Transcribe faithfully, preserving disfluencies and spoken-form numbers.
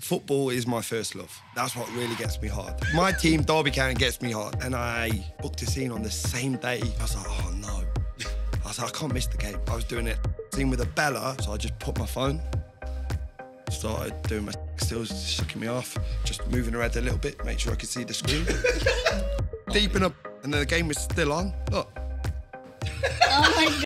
Football is my first love. That's what really gets me hard. My team, Derby County, gets me hard. And I booked a scene on the same day. I was like, oh no. I was like, I can't miss the game. I was doing it, scene with a Bella, so I just put my phone, started doing my stills, sucking me off, just moving her head a little bit, make sure I could see the screen. Deep in up, and then the game was still on. Look. Oh my God.